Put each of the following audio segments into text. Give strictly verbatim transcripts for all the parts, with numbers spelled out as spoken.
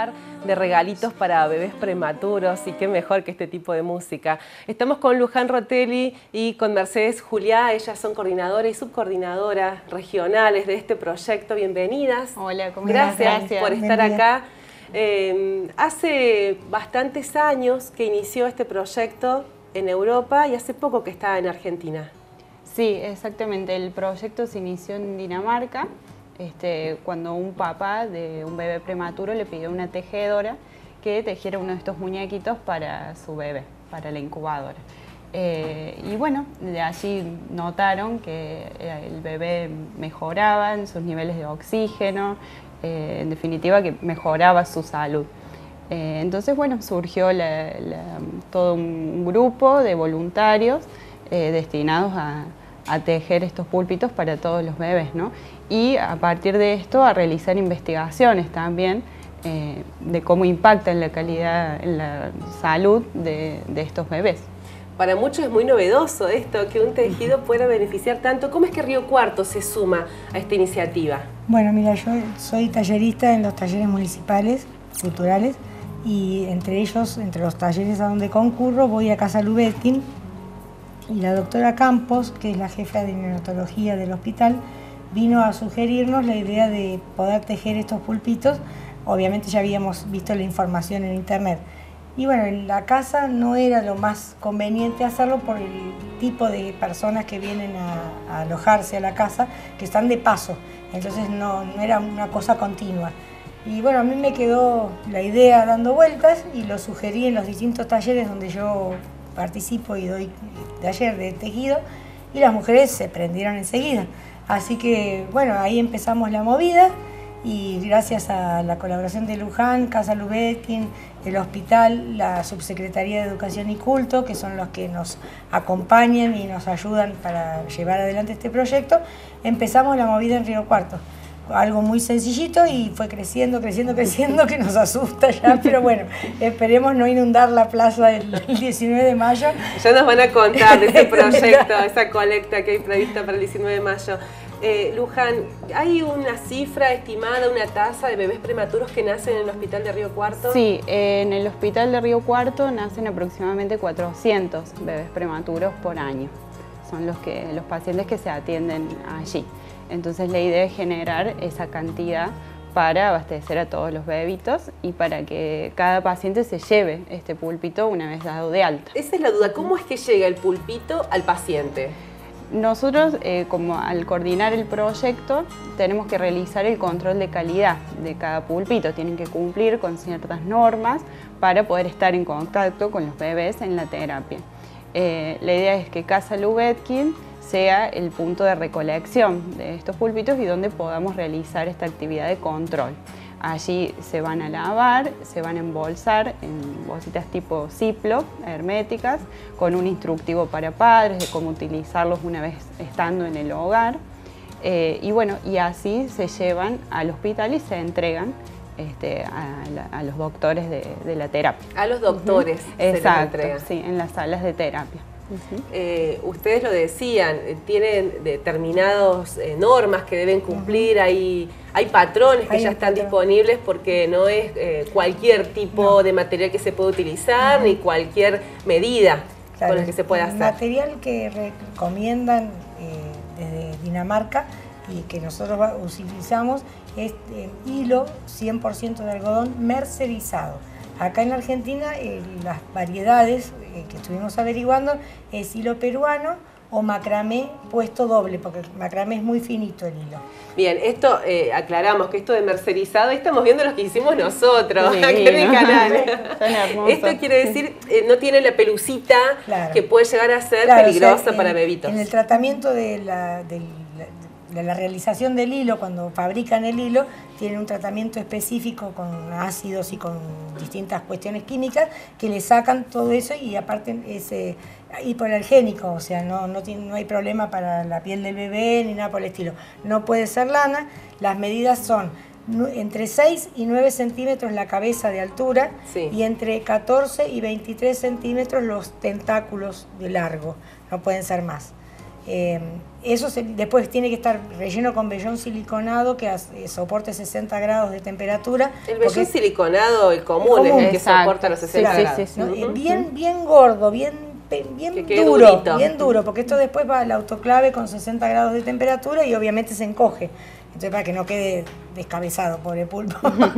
hablar de regalitos para bebés prematuros y qué mejor que este tipo de música. Estamos con Luján Rotelli y con Mercedes Juliá, ellas son coordinadoras y subcoordinadoras regionales de este proyecto. Bienvenidas. Hola, ¿cómo estás? Gracias, Gracias por estar acá. Eh, hace bastantes años que inició este proyecto en Europa y hace poco que está en Argentina. Sí, exactamente. El proyecto se inició en Dinamarca, este, cuando un papá de un bebé prematuro le pidió a una tejedora que tejiera uno de estos muñequitos para su bebé, para la incubadora. Eh, y bueno, de allí notaron que el bebé mejoraba en sus niveles de oxígeno, eh, en definitiva que mejoraba su salud. Eh, entonces, bueno, surgió la, la, todo un grupo de voluntarios eh, destinados a, a tejer estos púlpitos para todos los bebés, ¿no? Y a partir de esto a realizar investigaciones también eh, de cómo impacta en la calidad, en la salud de, de estos bebés. Para muchos es muy novedoso esto, que un tejido pueda beneficiar tanto. ¿Cómo es que Río Cuarto se suma a esta iniciativa? Bueno, mira, yo soy tallerista en los talleres municipales culturales y entre ellos, entre los talleres a donde concurro, voy a Casa Lubetkin y la doctora Campos, que es la jefa de neonatología del hospital, vino a sugerirnos la idea de poder tejer estos pulpitos. Obviamente ya habíamos visto la información en internet. Y bueno, en la casa no era lo más conveniente hacerlo por el tipo de personas que vienen a, a alojarse a la casa, que están de paso. Entonces no, no era una cosa continua. Y bueno, a mí me quedó la idea dando vueltas y lo sugerí en los distintos talleres donde yo participo y doy taller de tejido, y las mujeres se prendieron enseguida. Así que bueno, ahí empezamos la movida y gracias a la colaboración de Luján, Casa Lubetkin, el hospital, la Subsecretaría de Educación y Culto, que son los que nos acompañan y nos ayudan para llevar adelante este proyecto, empezamos la movida en Río Cuarto. Algo muy sencillito y fue creciendo, creciendo, creciendo, que nos asusta ya, pero bueno, esperemos no inundar la plaza el diecinueve de mayo. Ya nos van a contar de ese proyecto, esa colecta que hay prevista para el diecinueve de mayo. Eh, Luján, ¿hay una cifra estimada, una tasa de bebés prematuros que nacen en el hospital de Río Cuarto? Sí, eh, en el hospital de Río Cuarto nacen aproximadamente cuatrocientos bebés prematuros por año. Son los, que, los pacientes que se atienden allí. Entonces la idea es generar esa cantidad para abastecer a todos los bebitos y para que cada paciente se lleve este púlpito una vez dado de alta. Esa es la duda, ¿cómo es que llega el pulpito al paciente? Nosotros, eh, como al coordinar el proyecto, tenemos que realizar el control de calidad de cada pulpito. Tienen que cumplir con ciertas normas para poder estar en contacto con los bebés en la terapia. Eh, la idea es que Casa Lubetkin sea el punto de recolección de estos pulpitos y donde podamos realizar esta actividad de control. Allí se van a lavar, se van a embolsar en bolsitas tipo Ziploc, herméticas, con un instructivo para padres de cómo utilizarlos una vez estando en el hogar. Eh, y bueno, y así se llevan al hospital y se entregan este, a, la, a los doctores de, de la terapia. A los doctores uh-huh. se Exacto, les entregan. Sí, en las salas de terapia. Uh-huh. eh, ustedes lo decían, tienen determinadas eh, normas que deben cumplir, uh-huh. hay, hay patrones que hay ya están patrón. disponibles porque no es eh, cualquier tipo no. de material que se puede utilizar, uh-huh. ni cualquier medida claro, con la que se pueda hacer. El material que recomiendan eh, desde Dinamarca y que nosotros utilizamos es eh, hilo cien por ciento de algodón mercerizado. Acá en Argentina eh, las variedades eh, que estuvimos averiguando es hilo peruano o macramé puesto doble, porque el macramé es muy finito el hilo. Bien, esto eh, aclaramos que esto de mercerizado, estamos viendo lo que hicimos nosotros sí, aquí en el canal. Esto quiere decir, eh, no tiene la pelucita claro. que puede llegar a ser claro, peligrosa o sea, en, para bebitos. En el tratamiento de la, del, de la realización del hilo, cuando fabrican el hilo, tienen un tratamiento específico con ácidos y con distintas cuestiones químicas que le sacan todo eso y aparte es eh, hipoalergénico, o sea, no, no, tiene, no hay problema para la piel del bebé ni nada por el estilo. No puede ser lana, las medidas son entre seis y nueve centímetros la cabeza de altura sí. y entre catorce y veintitrés centímetros los tentáculos de largo, no pueden ser más. Eh, eso se, después tiene que estar relleno con vellón siliconado que as, eh, soporte sesenta grados de temperatura. El vellón siliconado, el común, el común, es el que exacto. soporta los sesenta sí, grados. Sí, sí, sí. ¿No? Uh-huh. Bien, bien gordo, bien, bien duro, durito. bien duro, porque esto después va al autoclave con sesenta grados de temperatura y obviamente se encoge. Entonces, para que no quede descabezado, pobre pulpo.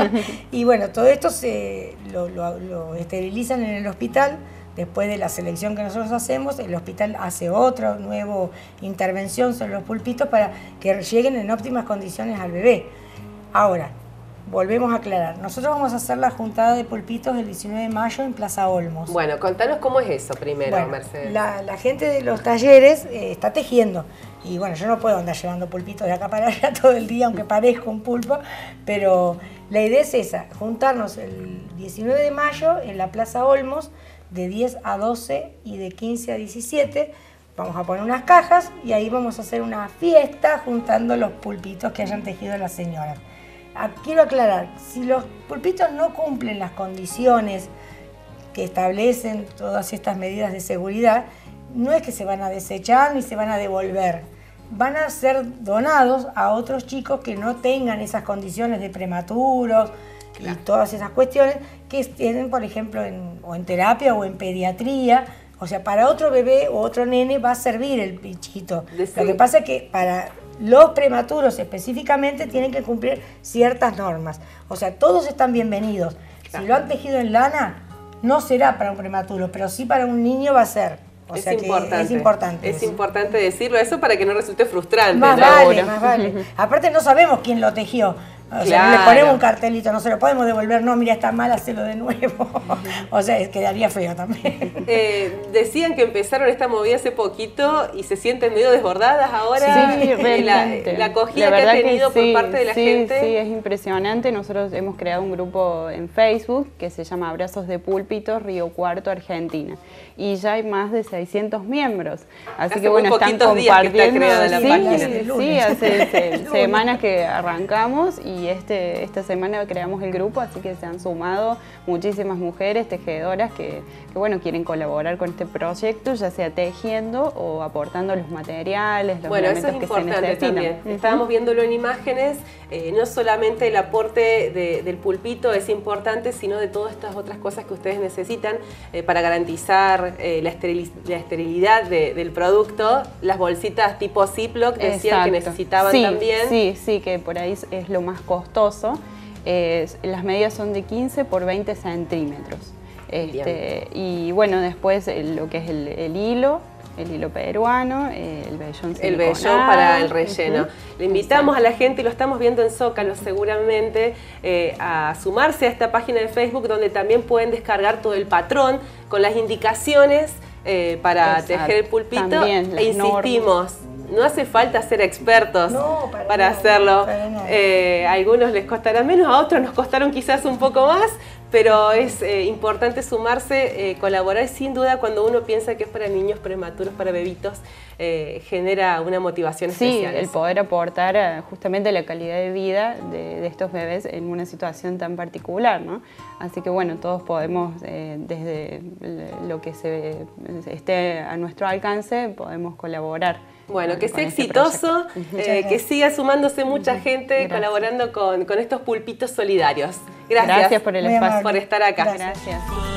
Y bueno, todo esto se lo, lo, lo esterilizan en el hospital. Después de la selección que nosotros hacemos, el hospital hace otra nueva intervención sobre los pulpitos para que lleguen en óptimas condiciones al bebé. Ahora, volvemos a aclarar. Nosotros vamos a hacer la juntada de pulpitos el diecinueve de mayo en Plaza Olmos. Bueno, contanos cómo es eso primero, bueno, Mercedes. La, la gente de los talleres eh, está tejiendo. Y bueno, yo no puedo andar llevando pulpitos de acá para allá todo el día, aunque parezca un pulpo, pero la idea es esa, juntarnos el diecinueve de mayo en la Plaza Olmos, de diez a doce y de quince a diecisiete, vamos a poner unas cajas y ahí vamos a hacer una fiesta juntando los pulpitos que hayan tejido las señoras. Quiero aclarar, si los pulpitos no cumplen las condiciones que establecen todas estas medidas de seguridad, no es que se van a desechar ni se van a devolver. Van a ser donados a otros chicos que no tengan esas condiciones de prematuros y todas esas cuestiones que tienen, por ejemplo, en, o en terapia o en pediatría. O sea, para otro bebé o otro nene va a servir el bichito. Lo que pasa es que para los prematuros específicamente tienen que cumplir ciertas normas. O sea, todos están bienvenidos. Claro. Si lo han tejido en lana, no será para un prematuro, pero sí para un niño va a ser. O es, sea importante, que es importante. Es eso. importante decirlo eso para que no resulte frustrante. Más ¿no? vale, más vale. Aparte no sabemos quién lo tejió. O sea, claro. Le ponemos un cartelito, no se lo podemos devolver, no, mira, está mal, hacelo de nuevo. O sea, quedaría feo también. Eh, decían que empezaron esta movida hace poquito y se sienten medio desbordadas ahora. Sí, realmente. La, la acogida la que ha tenido que sí, por parte de la sí, gente. Sí, es impresionante. Nosotros hemos creado un grupo en Facebook que se llama Abrazos de Púlpitos Río Cuarto, Argentina. Y ya hay más de seiscientos miembros. Así hace que bueno, están compartiendo. Que está creada la sí, página. sí, hace se, semanas que arrancamos y este, esta semana creamos el grupo, así que se han sumado muchísimas mujeres tejedoras que, que bueno, quieren colaborar con este proyecto, ya sea tejiendo o aportando los materiales, los bueno, elementos eso es que importante se necesitan. También. Uh-huh. Estábamos viéndolo en imágenes, eh, no solamente el aporte de, del pulpito es importante, sino de todas estas otras cosas que ustedes necesitan eh, para garantizar eh, la, esteril, la esterilidad de, del producto. Las bolsitas tipo Ziploc decían Exacto. que necesitaban sí, también. Sí, sí, que por ahí es lo más costoso. Eh, las medidas son de quince por veinte centímetros. Este, y bueno, después lo que es el, el hilo, el hilo peruano, el vellón El vellón para el relleno. Uh-huh. Le invitamos Exacto. a la gente, y lo estamos viendo en Zócalo seguramente, eh, a sumarse a esta página de Facebook donde también pueden descargar todo el patrón con las indicaciones eh, para Exacto. tejer el pulpito. También, e insistimos, normas. No hace falta ser expertos no, para, para no, hacerlo. Para eh, a algunos les costará menos, a otros nos costaron quizás un poco más, pero es eh, importante sumarse, eh, colaborar. Sin duda, cuando uno piensa que es para niños prematuros, para bebitos, eh, genera una motivación especial. Sí, el poder aportar a, justamente la calidad de vida de, de estos bebés en una situación tan particular, ¿no? Así que bueno, todos podemos, eh, desde lo que se, esté a nuestro alcance, podemos colaborar. Bueno, que sea exitoso, este eh, que siga sumándose mucha gente Gracias. colaborando con, con estos pulpitos solidarios. Gracias, Gracias por el espacio. Por estar acá. Gracias. Gracias.